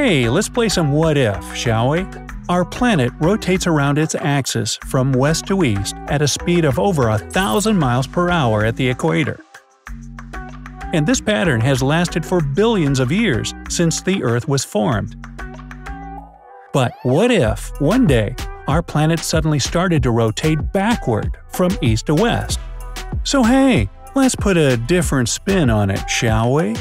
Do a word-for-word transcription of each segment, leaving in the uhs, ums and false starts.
Hey, let's play some what if, shall we? Our planet rotates around its axis from west to east at a speed of over a thousand miles per hour at the equator. And this pattern has lasted for billions of years since the Earth was formed. But what if, one day, our planet suddenly started to rotate backward from east to west? So hey, let's put a different spin on it, shall we?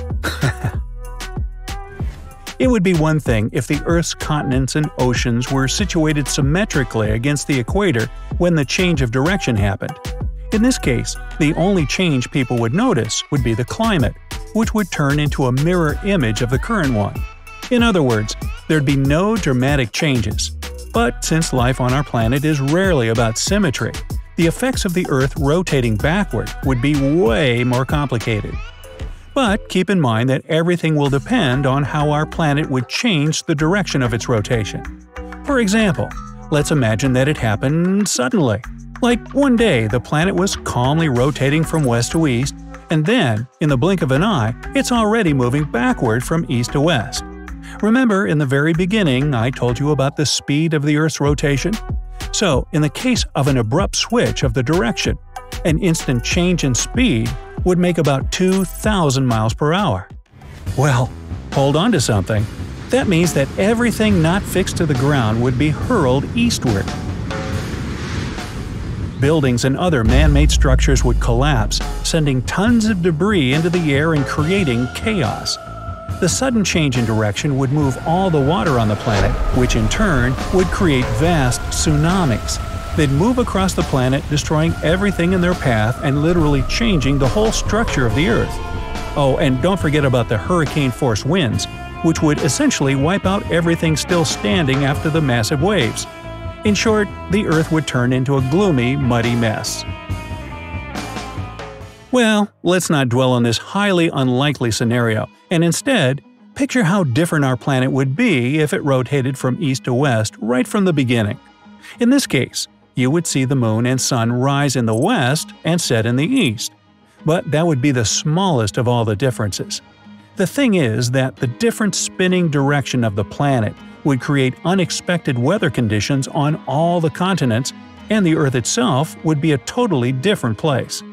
It would be one thing if the Earth's continents and oceans were situated symmetrically against the equator when the change of direction happened. In this case, the only change people would notice would be the climate, which would turn into a mirror image of the current one. In other words, there'd be no dramatic changes. But since life on our planet is rarely about symmetry, the effects of the Earth rotating backward would be way more complicated. But keep in mind that everything will depend on how our planet would change the direction of its rotation. For example, let's imagine that it happened suddenly. Like one day the planet was calmly rotating from west to east, and then, in the blink of an eye, it's already moving backward from east to west. Remember in the very beginning I told you about the speed of the Earth's rotation? So, in the case of an abrupt switch of the direction, an instant change in speed would make about two thousand miles per hour. Well, hold on to something. That means that everything not fixed to the ground would be hurled eastward. Buildings and other man-made structures would collapse, sending tons of debris into the air and creating chaos. The sudden change in direction would move all the water on the planet, which in turn would create vast tsunamis. They'd move across the planet, destroying everything in their path and literally changing the whole structure of the Earth. Oh, and don't forget about the hurricane-force winds, which would essentially wipe out everything still standing after the massive waves. In short, the Earth would turn into a gloomy, muddy mess. Well, let's not dwell on this highly unlikely scenario, and instead, picture how different our planet would be if it rotated from east to west right from the beginning. In this case, you would see the moon and sun rise in the west and set in the east. But that would be the smallest of all the differences. The thing is that the different spinning direction of the planet would create unexpected weather conditions on all the continents, and the Earth itself would be a totally different place.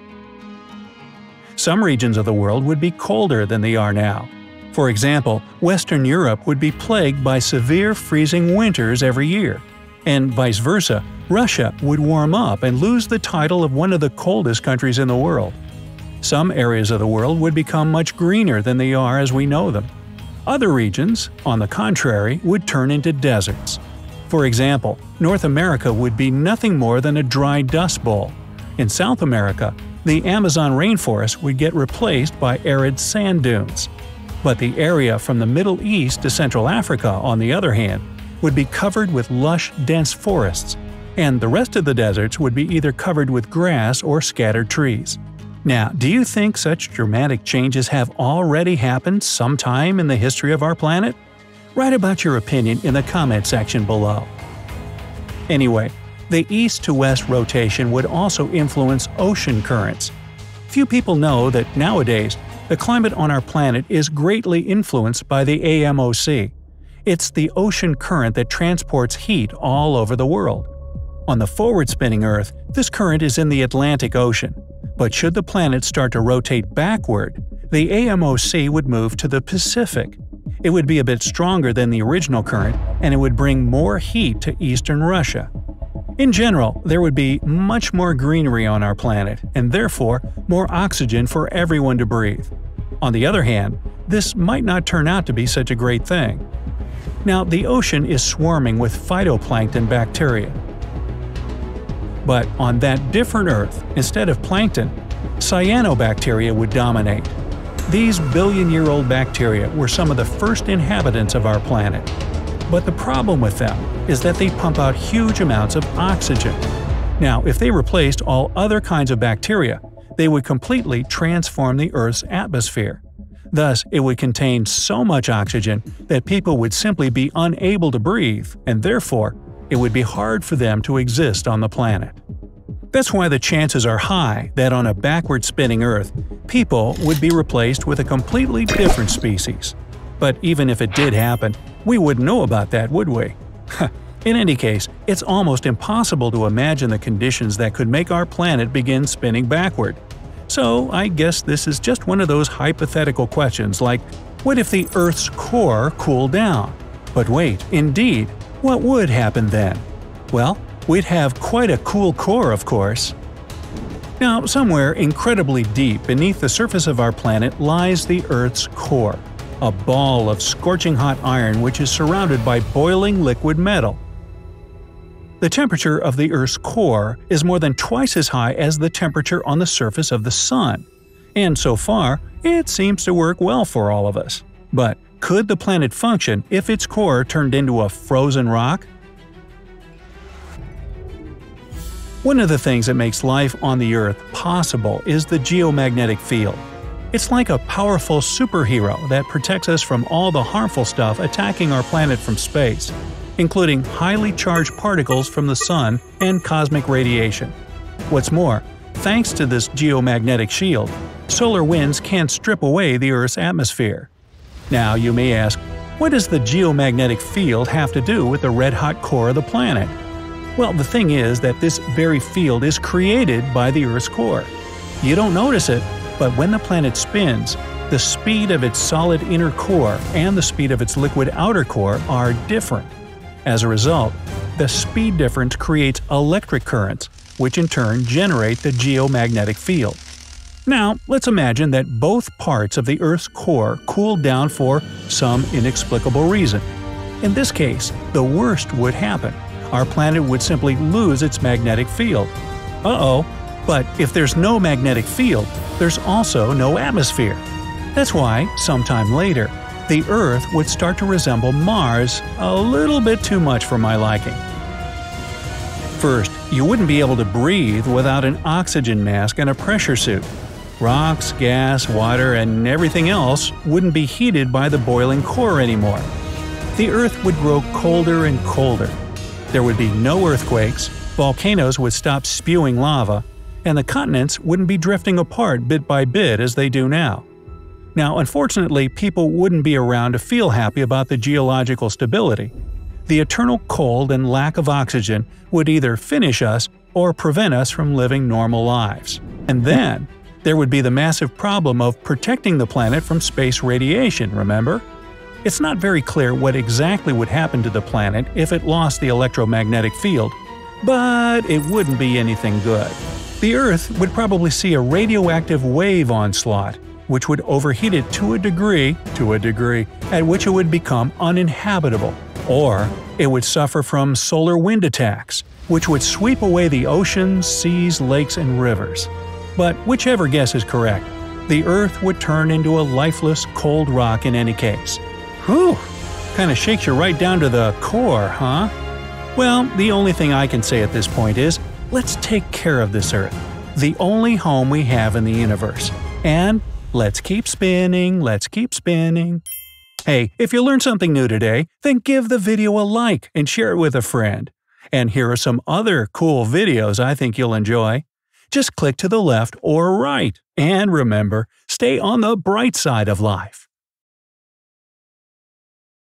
Some regions of the world would be colder than they are now. For example, Western Europe would be plagued by severe freezing winters every year. And vice versa, Russia would warm up and lose the title of one of the coldest countries in the world. Some areas of the world would become much greener than they are as we know them. Other regions, on the contrary, would turn into deserts. For example, North America would be nothing more than a dry dust bowl. In South America, the Amazon rainforest would get replaced by arid sand dunes. But the area from the Middle East to Central Africa, on the other hand, would be covered with lush, dense forests, and the rest of the deserts would be either covered with grass or scattered trees. Now, do you think such dramatic changes have already happened sometime in the history of our planet? Write about your opinion in the comment section below. Anyway, the east to west rotation would also influence ocean currents. Few people know that nowadays, the climate on our planet is greatly influenced by the A M O C. It's the ocean current that transports heat all over the world. On the forward-spinning Earth, this current is in the Atlantic Ocean. But should the planet start to rotate backward, the A M O C would move to the Pacific. It would be a bit stronger than the original current, and it would bring more heat to eastern Russia. In general, there would be much more greenery on our planet, and therefore more oxygen for everyone to breathe. On the other hand, this might not turn out to be such a great thing. Now, the ocean is swarming with phytoplankton bacteria. But on that different Earth, instead of plankton, cyanobacteria would dominate. These billion-year-old bacteria were some of the first inhabitants of our planet. But the problem with them is that they pump out huge amounts of oxygen. Now, if they replaced all other kinds of bacteria, they would completely transform the Earth's atmosphere. Thus, it would contain so much oxygen that people would simply be unable to breathe, and therefore, it would be hard for them to exist on the planet. That's why the chances are high that on a backward-spinning Earth, people would be replaced with a completely different species. But even if it did happen, we wouldn't know about that, would we? In any case, it's almost impossible to imagine the conditions that could make our planet begin spinning backward. So I guess this is just one of those hypothetical questions like, what if the Earth's core cooled down? But wait, indeed, what would happen then? Well, we'd have quite a cool core, of course. Now, somewhere incredibly deep beneath the surface of our planet lies the Earth's core, a ball of scorching hot iron which is surrounded by boiling liquid metal. The temperature of the Earth's core is more than twice as high as the temperature on the surface of the Sun. And so far, it seems to work well for all of us. But could the planet function if its core turned into a frozen rock? One of the things that makes life on the Earth possible is the geomagnetic field. It's like a powerful superhero that protects us from all the harmful stuff attacking our planet from space, including highly charged particles from the Sun and cosmic radiation. What's more, thanks to this geomagnetic shield, solar winds can't strip away the Earth's atmosphere. Now you may ask, what does the geomagnetic field have to do with the red-hot core of the planet? Well, the thing is that this very field is created by the Earth's core. You don't notice it, but when the planet spins, the speed of its solid inner core and the speed of its liquid outer core are different. As a result, the speed difference creates electric currents, which in turn generate the geomagnetic field. Now, let's imagine that both parts of the Earth's core cooled down for some inexplicable reason. In this case, the worst would happen. Our planet would simply lose its magnetic field. Uh-oh, but if there's no magnetic field, there's also no atmosphere. That's why, sometime later, the Earth would start to resemble Mars a little bit too much for my liking. First, you wouldn't be able to breathe without an oxygen mask and a pressure suit. Rocks, gas, water, and everything else wouldn't be heated by the boiling core anymore. The Earth would grow colder and colder. There would be no earthquakes, volcanoes would stop spewing lava, and the continents wouldn't be drifting apart bit by bit as they do now. Now, unfortunately, people wouldn't be around to feel happy about the geological stability. The eternal cold and lack of oxygen would either finish us or prevent us from living normal lives. And then, there would be the massive problem of protecting the planet from space radiation, remember? It's not very clear what exactly would happen to the planet if it lost the electromagnetic field, but it wouldn't be anything good. The Earth would probably see a radioactive wave onslaught, which would overheat it to a degree, to a degree, at which it would become uninhabitable. Or it would suffer from solar wind attacks, which would sweep away the oceans, seas, lakes, and rivers. But whichever guess is correct, the Earth would turn into a lifeless, cold rock in any case. Whew! Kinda shakes you right down to the core, huh? Well, the only thing I can say at this point is, let's take care of this Earth, the only home we have in the universe. And let's keep spinning, let's keep spinning. Hey, if you learned something new today, then give the video a like and share it with a friend. And here are some other cool videos I think you'll enjoy. Just click to the left or right. And remember, stay on the bright side of life.